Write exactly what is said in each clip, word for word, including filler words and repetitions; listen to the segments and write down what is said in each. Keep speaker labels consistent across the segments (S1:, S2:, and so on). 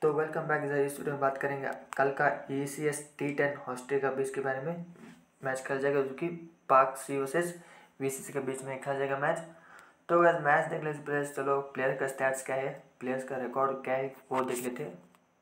S1: तो welcome back. इस video में बात करेंगे कल का E C S T ten Australia के बीच के बारे में। मैच खेला जाएगा जो कि पाक सी वर्सेस वी सी सी के बीच में खेला जाएगा मैच। तो वैसे मैच देख लेते प्लेयर्स। चलो प्लेयर का स्टैट्स क्या है, प्लेयर्स का रिकॉर्ड क्या है वो देख लेते हैं।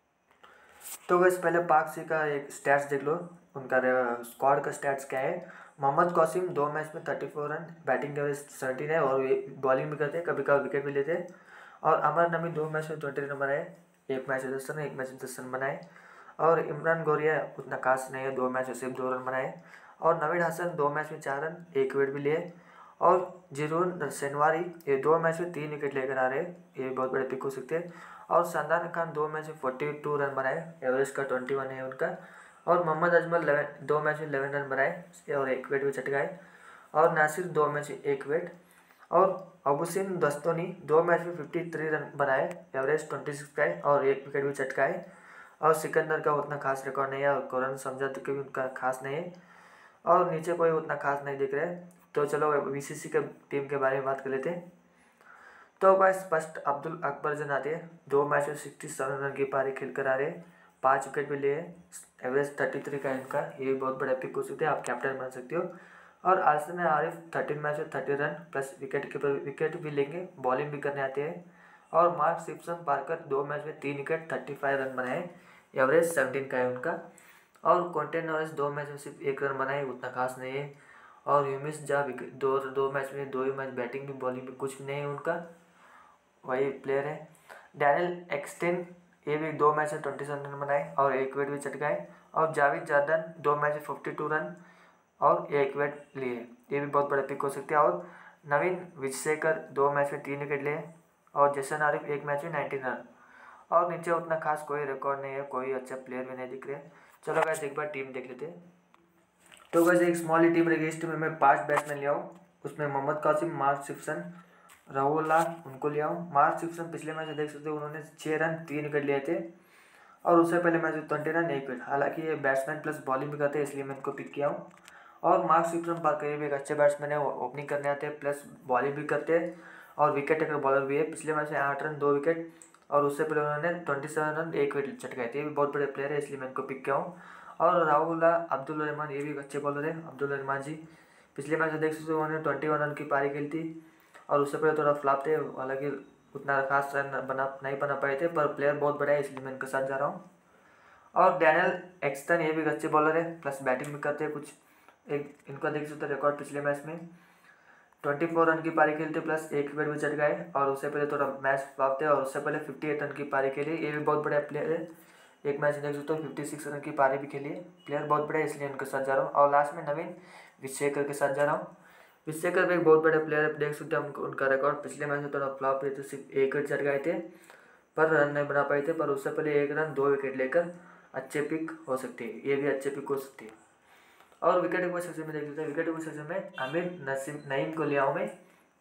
S1: तो वैसे पहले पाक सी का एक स्टैट्स देख लो, उनका स्क्वाड का स्टैट्स क्या है। मोहम्मद कासिम दो मैच में thirty four run, batting average seventeen है और बॉलिंग भी करते हैं, कभी कभी विकेट भी लेते हैं। और अमर नबी दो मैच में ट्वेंटी रन बनाए, एक मैच में दस रन एक मैच में दस रन बनाए। और इमरान गौरिया उतना खास नहीं है, दो मैच में सिर्फ दो रन बनाए। और नवीद हसन दो मैच में चार रन एक विकेट भी लिए। और जिरून सेनवारी ये दो मैच में तीन विकेट लेकर आ रहे हैं, ये बहुत बड़े पिक हो सकते हैं। और शानदार खान दो मैच में फोर्टी टू रन बनाए, एवरेज का ट्वेंटी वन है उनका। और मोहम्मद अजमल लेवन दो मैच में इलेवन रन बनाए और एक विकेट भी चटकाए। और नासिर दो मैच में एक विकेट। और अबुसिन दस्तोनी दो मैच में फिफ्टी थ्री रन बनाए, एवरेज ट्वेंटी सिक्स का है और एक विकेट भी चटकाए। और सिकंदर का उतना खास रिकॉर्ड नहीं है और करण समझौते के भी उनका खास नहीं है। और नीचे कोई उतना खास नहीं दिख रहा है। तो चलो वी सी सी के टीम के बारे में बात कर लेते हैं। तो बस फर्स्ट अब्दुल अकबर जन आते हैं, दो मैच में सिक्सटी सेवन रन की पारी खेल कर आ रहे हैं, पाँच विकेट भी लिए, एवरेज थर्टी थ्री का इनका, ये बहुत बड़ा पिक हो सकते हैं, आप कैप्टन बन सकते हो। और आसिम आरिफ थर्टीन मैच में thirty run plus wicket keeper wicket भी लेंगे, बॉलिंग भी करने आते हैं। और मार्क सिप्सन पार्कर दो मैच में तीन विकेट थर्टी फाइव रन बनाए, एवरेज सेवनटीन का है उनका। और क्विंटन नॉरिस दो मैच में सिर्फ एक रन बनाए, उतना खास नहीं है। और ह्यूमिस जा दो दो मैच में दो ही मैच बैटिंग भी बॉलिंग भी कुछ भी नहीं है उनका, वही प्लेयर है। डैनियल एक्सटेन ये भी दो मैच में ट्वेंटी सेवन रन बनाए और एक विकेट भी चटकाए। और जावेद जार्दन दो मैच में फिफ्टी टू रन और एक विकेट लिए, ये भी बहुत बड़े पिक हो सकते हैं। और नवीन विजयशेखर दो मैच में तीन विकेट लिए और जैसन आरिफ एक मैच में नाइनटीन रन। और नीचे उतना खास कोई रिकॉर्ड नहीं है, कोई अच्छा प्लेयर भी नहीं दिख रहे। चलो वैसे एक बार टीम देख लेते हैं। तो वैसे एक स्मॉल टीम रहेगी, इस टीम में मैं पाँच बैट्समैन ले आऊँ। उसमें मोहम्मद कासिम, मार्क सिप्सन, राहुल उनको ले आऊँ। मार्क सिप्सन पिछले मैच में देख सकते हो उन्होंने छः रन तीन विकेट लिए थे और उससे पहले मैच में ट्वेंटी रन एक विकेट। हालांकि ये बैट्समैन प्लस बॉलिंग भी करते हैं, इसलिए मैं इनको पिक किया हूँ। और मार्क सिप्सन पार्कर ये भी एक अच्छे बैट्समैन है, वो ओपनिंग करने आते हैं प्लस बॉलिंग भी करते हैं और विकेट टेकर बॉलर भी है। पिछले मैच में आठ रन दो विकेट और उससे पहले उन्होंने ट्वेंटी सेवन रन एक विकेट चटकाए थे, ये भी बहुत बड़े प्लेयर है, इसलिए मैं इनको पिक किया हूँ। और राहुल अब्दुल रहमान ये भी एक अच्छे बॉलर है, अब्दुल रहमान जी। पिछले मैच में देख सकते हो उन्होंने ट्वेंटी वन रन की पारी खेली थी और उससे पहले थोड़ा फ्लॉप थे, हालांकि उतना खास रन बना नहीं बना पाए थे, पर प्लेयर बहुत बड़ा है इसलिए मैं इनके साथ जा रहा हूँ। और डैनियल एक्सटन ये भी अच्छे बॉलर है, प्लस बैटिंग भी करते हैं कुछ। एक इनका देख सकते हो रिकॉर्ड पिछले मैच में ट्वेंटी फोर रन की पारी खेलते प्लस एक विकेट भी चट गए और उससे पहले थोड़ा मैच फ्लॉप थे और उससे पहले फिफ्टी एट रन की पारी खेली, ये भी बहुत बड़ा प्लेयर है। एक मैच देख सकते हो फिफ्टी सिक्स रन की पारी भी खेली है, प्लेयर बहुत बड़ा है इसलिए इनके साथ जा रहा हूँ। और लास्ट में नवीन विजयशेखर के साथ जा रहा हूँ। विजयशेखर भी एक बहुत बड़े प्लेयर है, देख सकते हैं उनका रिकॉर्ड पिछले मैच में थोड़ा फ्लॉप हुए थे, सिर्फ एक विकेट चढ़ गए थे पर रन नहीं बना पाए थे, पर उससे पहले एक रन दो विकेट लेकर अच्छे पिक हो सकते हैं, ये भी अच्छे पिक हो सकते हैं। और विकेट कीपर सेक्शन में देख सकते हैं, विकेट कीपर सेक्शन में आमिर नसीम नईम को लिया हूँ मैं।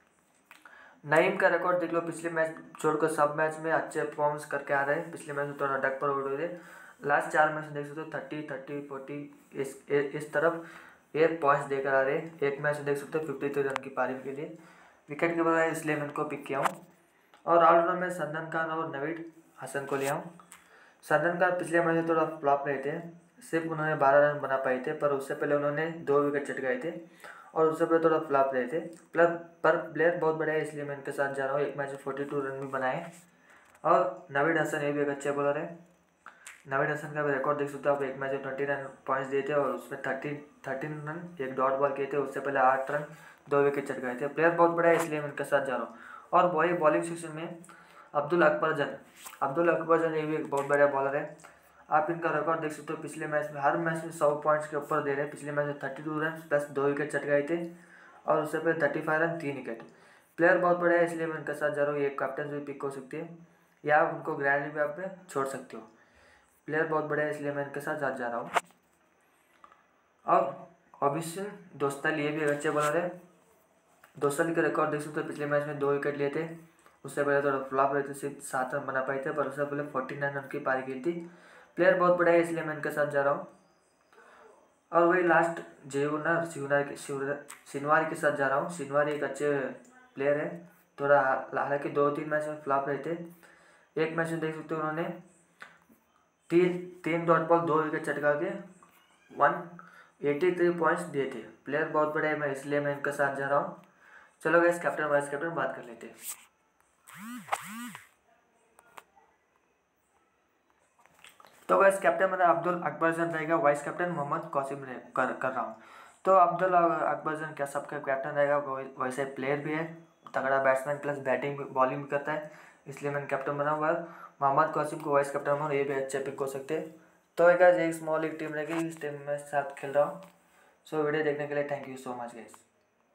S1: नईम का रिकॉर्ड देख लो, पिछले मैच छोड़कर सब मैच में अच्छे परफॉर्मेंस करके आ रहे हैं। पिछले मैच में थोड़ा डक पर उड़ रहे थे, लास्ट चार मैच में देख सकते हो थर्टी थर्टी फोर्टी इस इस तरफ ये पॉइंट्स देकर आ रहे हैं। एक मैच में देख सकते हो फिफ्टी थ्री रन की पारी के लिए विकेट कीपर है, इसलिए मैं इनको पिक किया हूँ। और ऑलराउंडर में संदन खान और नवीद हसन को लिया हूँ। संदन खान पिछले मैच में थोड़ा फ्लॉप रहे थे, सिर्फ उन्होंने बारह रन बना पाए थे, पर उससे पहले उन्होंने दो विकेट चट गए थे और उससे पहले थोड़ा फ्लॉप रहे थे। प्लस पर प्लेयर बहुत बड़े है इसलिए मैं इनके साथ जा रहा हूँ, एक मैच में फोर्टी टू रन भी बनाए। और नवीद हसन ये भी एक अच्छे बॉलर है। नवीद हसन का भी रिकॉर्ड देख सकते हो आप, एक मैच में ट्वेंटी रन पॉइंट्स दिए थे और उसमें थर्टीन थर्टीन रन एक डॉट बॉल किए थे, उससे पहले आठ रन दो विकेट चट गए थे, प्लेयर बहुत बड़ा है इसलिए मैं इनके साथ जा रहा हूँ। और वही बॉलिंग सेक्शन में अब्दुल अकबर जन अब्दुल अकबर जन ये भी एक बहुत बड़ा बॉलर है। आप इनका रिकॉर्ड देख सकते हो, पिछले मैच में हर मैच में सौ पॉइंट्स के ऊपर दे रहे हैं। पिछले मैच में थर्टी टू रन प्लस दो विकेट चट गए थे और उससे पहले थर्टी फाइव रन तीन विकेट, प्लेयर बहुत बड़े है इसलिए मैं इनके साथ जा रहा हूँ। ये कैप्टन भी पिक हो सकती है या आप उनको ग्रैंड भी आप में छोड़ सकते हो, प्लेयर बहुत बड़े है इसलिए मैं इनके साथ जा रहा हूँ। और अभिषेक दोस्तल ये भी एक अच्छे बॉलर है। दोस्तल के रिकॉर्ड देख सकते हो, पिछले मैच में दो विकेट लिए थे, उससे पहले थोड़ा फ्लॉप रहे थे, सिर्फ सात रन बना पाए थे, पर उससे पहले फोर्टी नाइन रन की पारी खेली थी, प्लेयर बहुत बड़ा है इसलिए मैं इनके साथ जा रहा हूँ। और वही लास्ट जेवना शिवनार के सिनवारी के साथ जा रहा हूँ। सिनवारी एक अच्छे प्लेयर है, थोड़ा हालांकि दो तीन मैच में फ्लॉप रहे थे। एक मैच में देख सकते हो उन्होंने तीन तीन डॉट बॉल दो विकेट चटका के वन एटी थ्री पॉइंट्स दिए थे। प्लेयर बहुत बड़े हैं, मैं इसलिए मैं इनका साथ जा रहा हूँ। चलो गैस कैप्टन वाइस कैप्टन बात कर लेते हैं। तो गैस कैप्टन मेरा अब्दुल अकबर जन रहेगा, वाइस कैप्टन मोहम्मद कौसिम कर कर रहा हूँ। तो अब्दुल अकबर जन क्या सबका कैप्टन रहेगा, वैसे प्लेयर भी है, तगड़ा बैट्समैन प्लस बैटिंग बॉलिंग भी करता है, इसलिए मैंने कैप्टन बना हुआ है। मोहम्मद कौसिम को वाइस कैप्टन बनाऊँ, ये भी अच्छे पिक हो सकते हैं। तो एक एक स्मॉल एक टीम रहेगी, इस टीम में साथ खेल रहा हूँ। सो वीडियो देखने के लिए thank you so much guys.